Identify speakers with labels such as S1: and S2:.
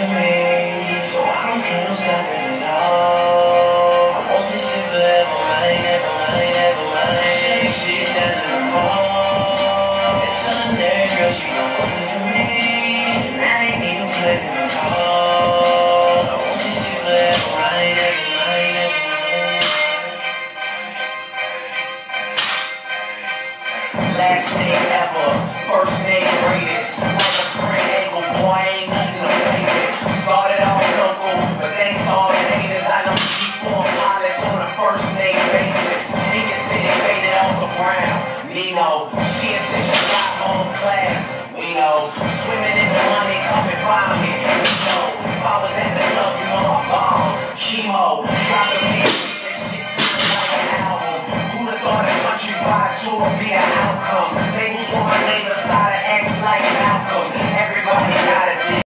S1: to me, so I don't plan on stopping at all. I want this shit forever, mine, ever mine, ever mine. Shake shit down in the mall. It's on there, girl, she gon' want it to me. And I ain't even planning at all. I want this shit forever, mine, ever mine, ever mine. Last name ever, first name greatest. Like a spring ankle, boy, I ain't nothing to play with. Started off local, but thanks to all the haters, I know G4 pilots on a first name basis. Niggas say they made it off the ground. Nino, she is since she got home class. We know, swimming in the money, come and find me.